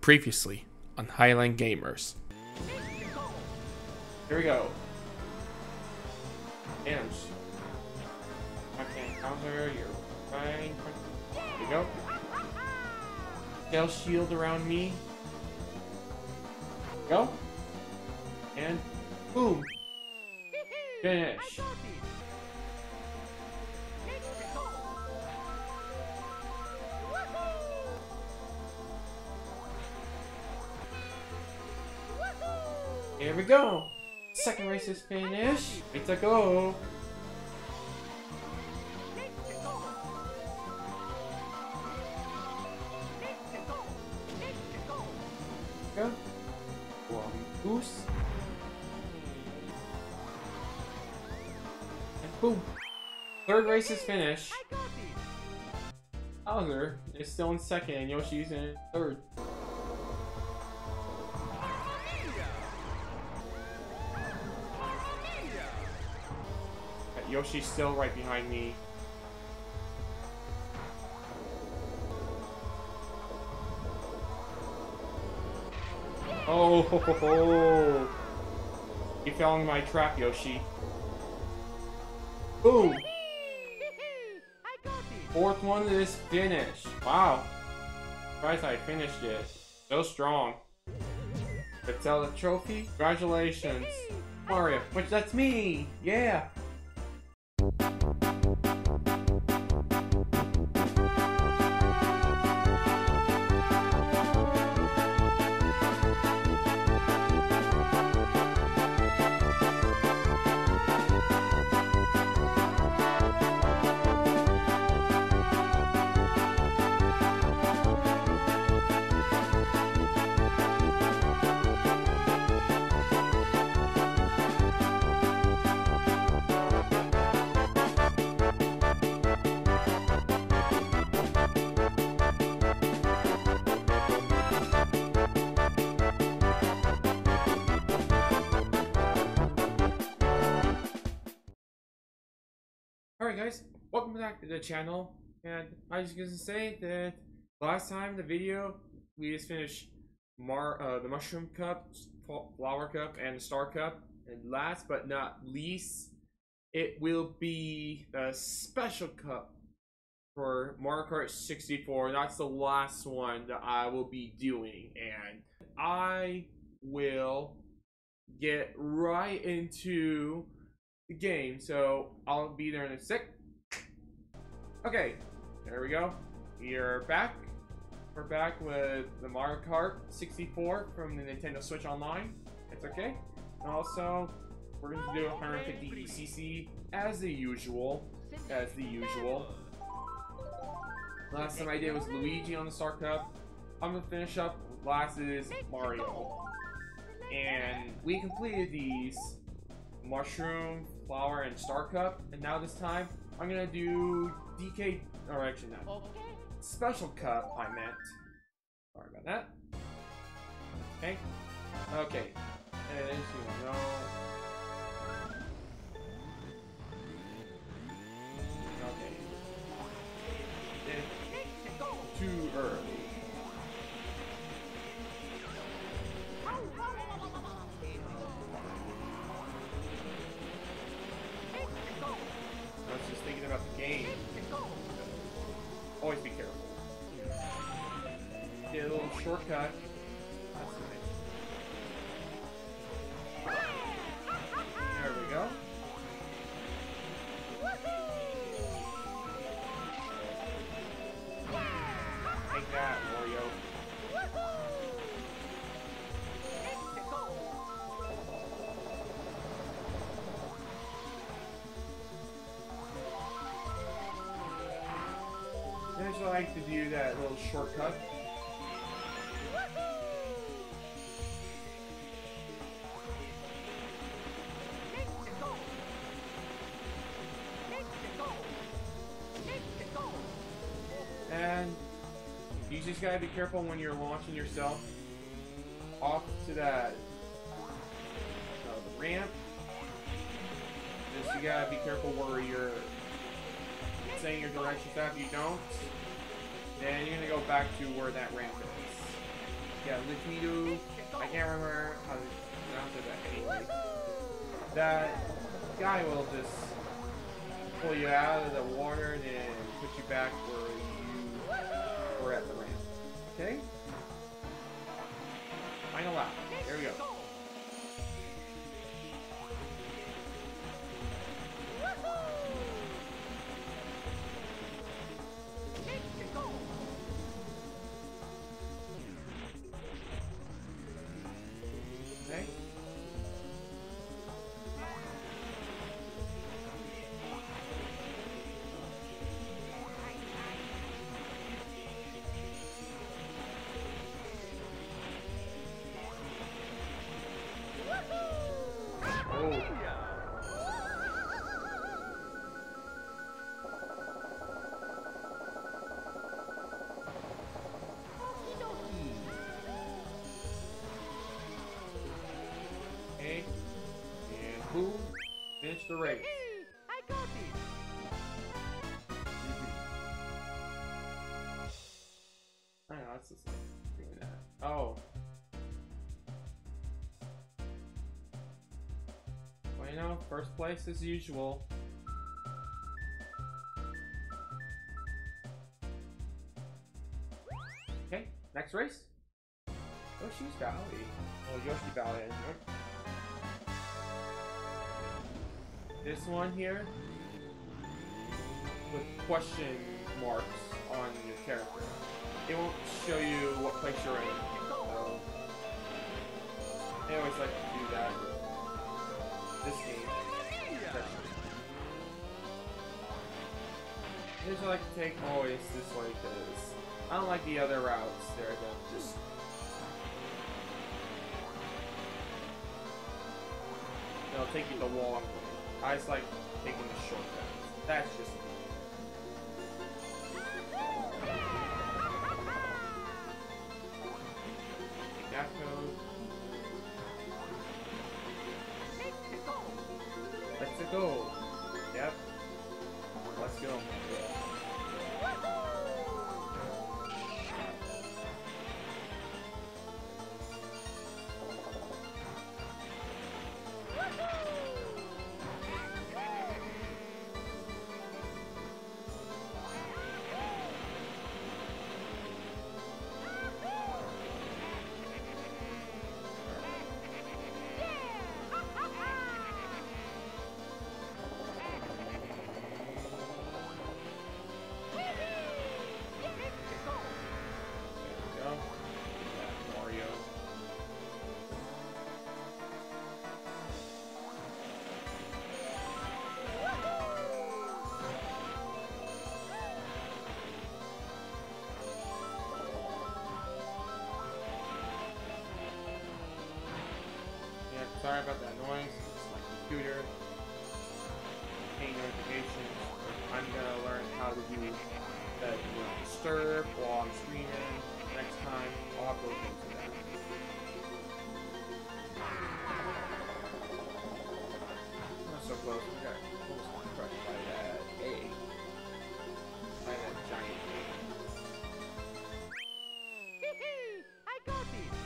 Previously on Highland Gamers. Here we go. And I can counter your fine. There you go. Tail shield around me. Go. And boom. Finish. Here we go. Second race is finished. Way to go. Go. One boost. And boom. Third race is finished. Bowser is still in second and Yoshi's in third. Yoshi's still right behind me. Oh, ho, ho, ho. You fell in my trap, Yoshi. Boom! Fourth one is finished. Wow. Surprised I finished it. So strong. Let's sell the trophy. Congratulations. Mario, which that's me! Yeah! Alright guys, welcome back to the channel, and I was just gonna say that last time the video we just finished the Mushroom Cup, Flower Cup, and the Star Cup, and last but not least, it will be the Special Cup for Mario Kart 64. That's the last one that I will be doing, and I will get right into the game, so I'll be there in a sec. Okay, there we go. We're back. We're back with the Mario Kart 64 from the Nintendo Switch Online. It's okay. And also, we're going to do 150cc as the usual. Last time I did was Luigi on the Star Cup. I'm gonna finish up. Last is Mario, and we completed these Mushroom, Flower, and Star Cup, and now this time I'm gonna do DK, or actually not, Special Cup I meant. Sorry about that. Okay. Okay. As you know. Okay. It's too early. I was just thinking about the game. Always be careful. Get a little shortcut. That's nice. There we go. Take that, Wario. I just like to do that little shortcut. And you just gotta be careful when you're launching yourself off to that the ramp. Just you gotta be careful where you're saying your directions out. If you don't, then you're gonna go back to where that ramp is. yeah, Liquido. I can't remember how to pronounce it, but anyway. That guy will just pull you out of the water and then put you back where you were at the ramp. Okay? Final lap. There we go. Okay. Oh. Okay. And boom. Finish the race. I got it. I know, it's just like doing that. Oh. Well, you know, first place as usual. Okay, next race. Yoshi's Valley. Well, Yoshi Valley, isn't it? This one here with question marks on your character. It won't show you what place you're in. So they always like to do that with this game. Especially. I usually like to take always this way because I don't like the other routes there that just they'll take you the long way. I just like taking the shortcuts. That's just me. Take that code. Let's go. Yep. Let's go. Mario. Yeah, sorry about that noise. It's my computer. Paying notifications. I'm gonna learn how to do that, disturb while I'm streaming. Next time, I'll have to look into that. Not so close. We got almost crushed by that egg. By that giant egg. I got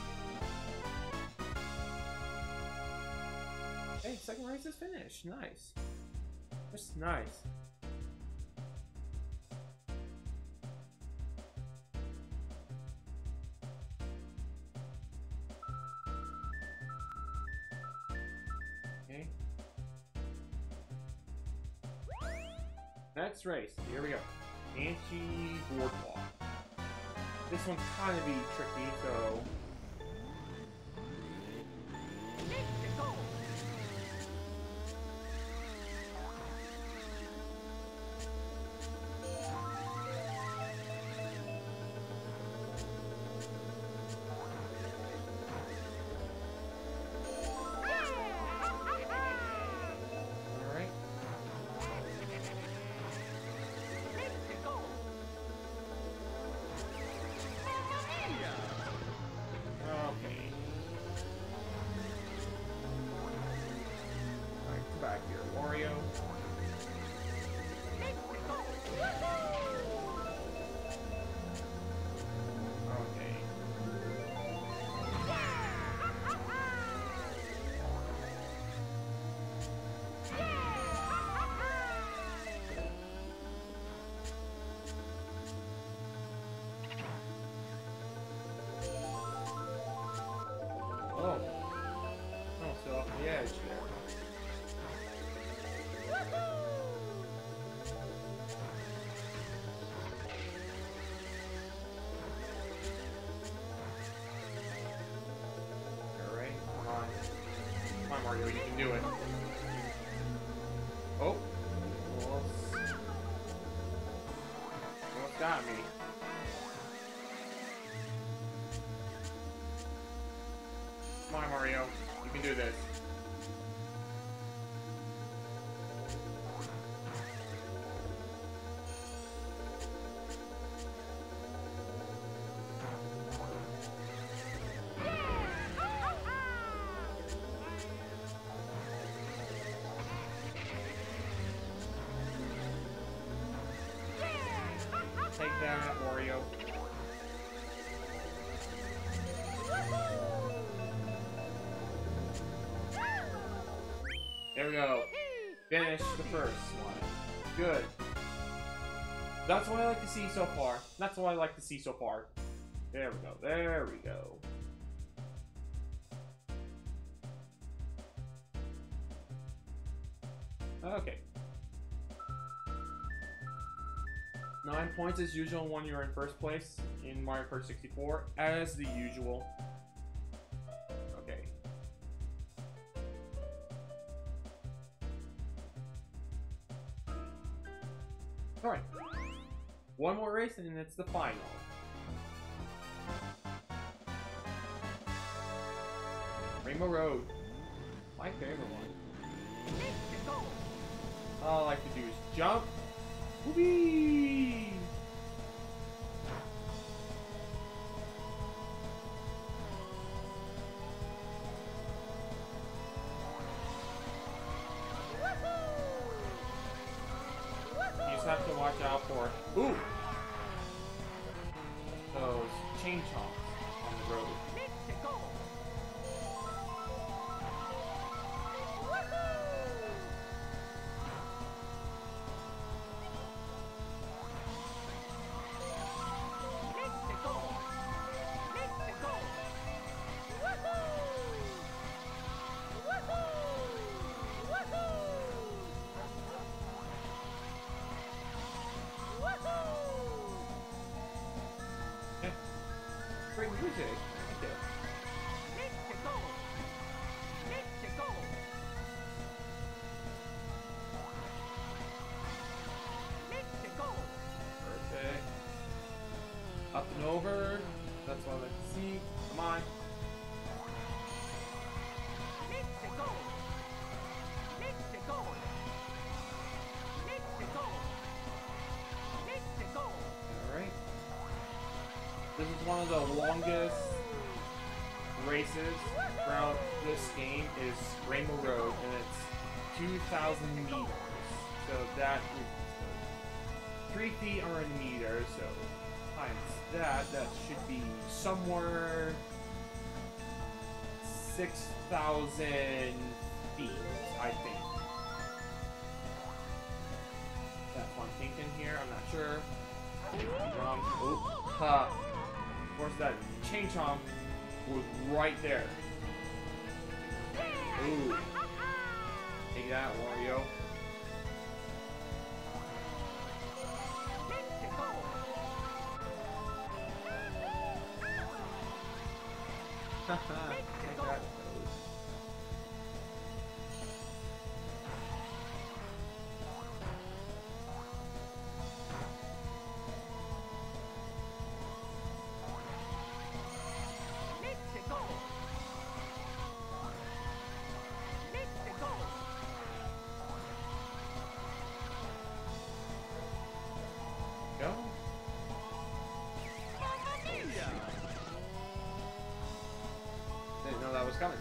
it. Hey, second race is finished. Nice. That's nice. Okay. Next race. Here we go. Anti-boardwalk. This one's kind of be tricky, so Oh. Oh, still off the edge there. Alright, come on. Come on, Mario, you can do it. Oh. Almost got me. Come on, Mario. You can do this. Take that, Wario. There we go. Finish the first one. Good. That's what I like to see so far. That's what I like to see so far. There we go. There we go. Okay. 9 points as usual when you're in first place in Mario Kart 64, as the usual. Okay. Alright. One more race and it's the final. Rainbow Road. My favorite one. All I like to do is jump. Whoopee! You just have to watch out for those chain chomps on the road. Great music. I like it. Perfect. Up and over. That's what I like to see. Come on. Alright. This is one of the longest races throughout this game is Rainbow Road, and it's 2,000 meters. So that is 3 feet are in meters, so times that should be somewhere 6,000 feet, I think. That's what I'm thinking here, I'm not sure. Wrong. Oh, ha. Of course, that chain chomp was right there. Ooh. Take that, Wario. Haha, take that. Go. Didn't know that was coming.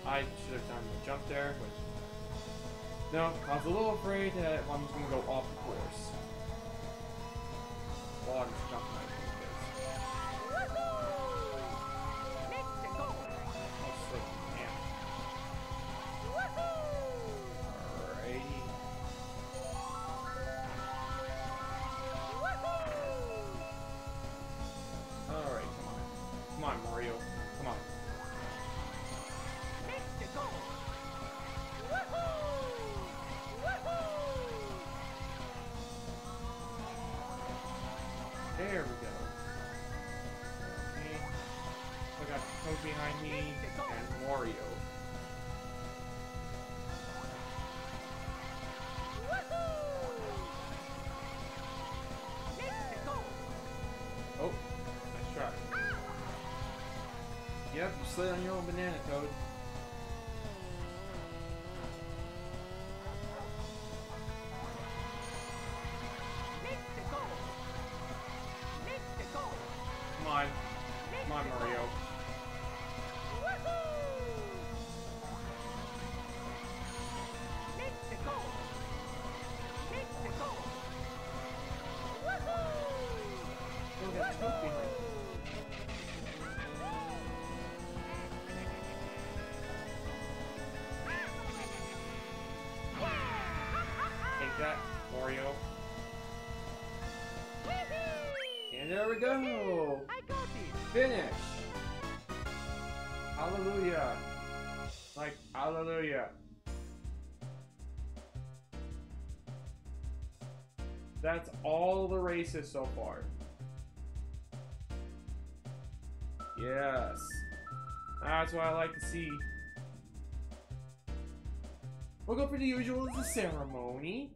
I should have done the jump there, but no, I was a little afraid that I'm just gonna go off the course. While I'm just jumping like this. Oh, sick, damn. Alrighty. Alright, come on. Come on, Mario. Come on. There we go. Okay. I got Toad behind me and Wario. Oh, nice try. Yep, you slid on your own banana, Toad. Come on. Come on, Mario. Oh, that Toad behind me. Take that, Mario. And there we go! I got it! Finish! Hallelujah! Like, hallelujah. That's all the races so far. Yes. That's what I like to see. We'll go for the usual, the ceremony.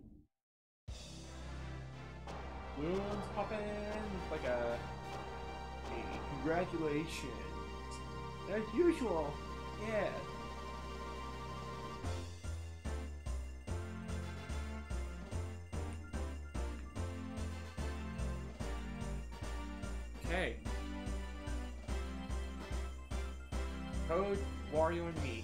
Balloons popping like a congratulations. As usual. Yeah. Okay. Toad, Wario, and me.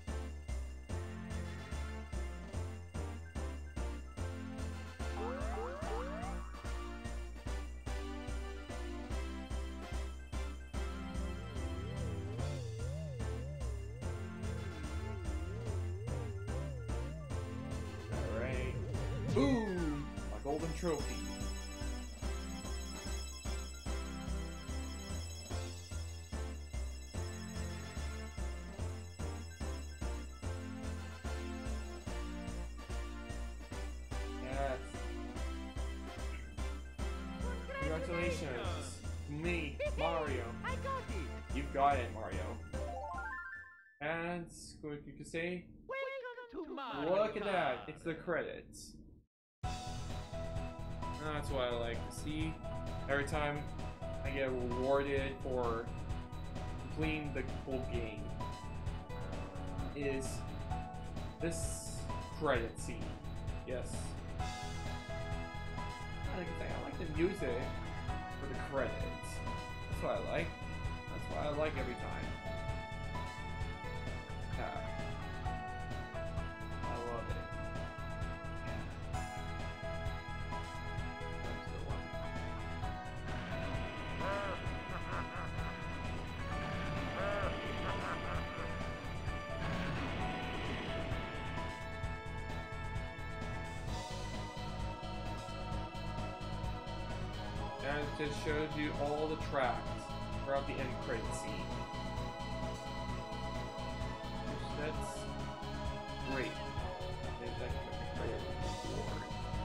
Alright. Boom! My golden trophy. Congratulations! Me, Mario. I got it! You've got it, Mario. And what you can say? Welcome to my Look at that! It's the credits. That's what I like to see. Every time I get rewarded for completing the full game is this credit scene. Yes. Like I say, I like the music for the credits. That's what I like. That's what I like every time. Yeah. I love it. That's the one. And it just shows you all the tracks throughout the end credit scene. That's great. There's that credit reward.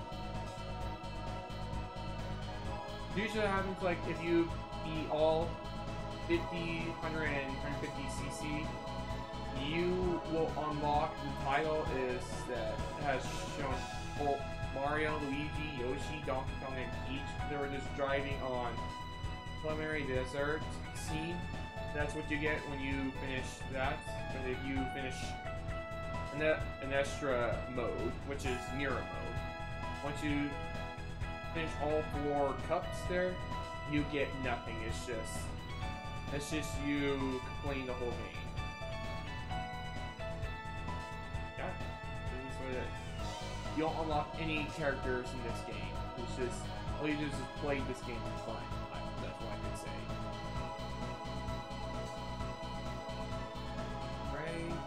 Usually it happens like if you beat all 50, 100, and 150cc, you will unlock the title is that has shown full Mario, Luigi, Yoshi, Donkey Kong, and Peach. They were just driving on preliminary desert scene. That's what you get when you finish that. But if you finish an extra mode, which is Mirror mode, once you finish all 4 cups there, you get nothing. It's just you completing the whole game. You don't unlock any characters in this game. It's just all you do is just play this game for fun. That's what I could say. Right.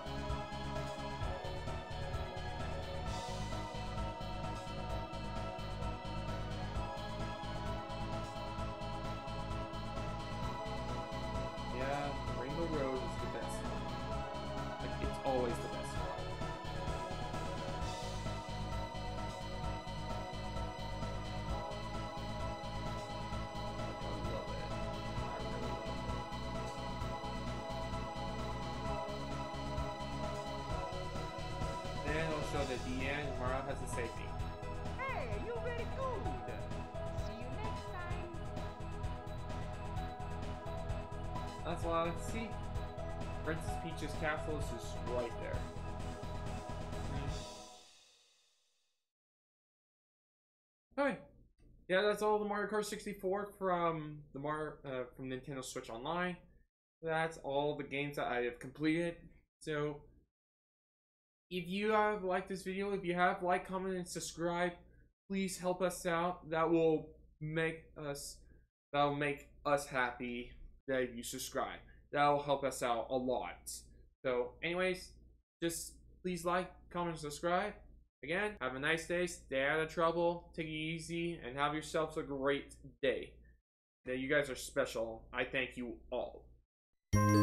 Yeah, Rainbow Road is the best one. Like, it's always the best one. Then it'll show that at the end, Mario has to save me. Hey, you very good. See you next time. That's all I like to see. Princess Peach's castle is just right there. Alright. Yeah, that's all the Mario Kart 64 from the from Nintendo Switch Online. That's all the games that I have completed. So if you have liked this video, if you have, like, comment, and subscribe, please help us out. That will make us happy that you subscribe. That will help us out a lot. So anyways, just please like, comment, and subscribe. Again, have a nice day, stay out of trouble, take it easy, and have yourselves a great day. That you guys are special. I thank you all.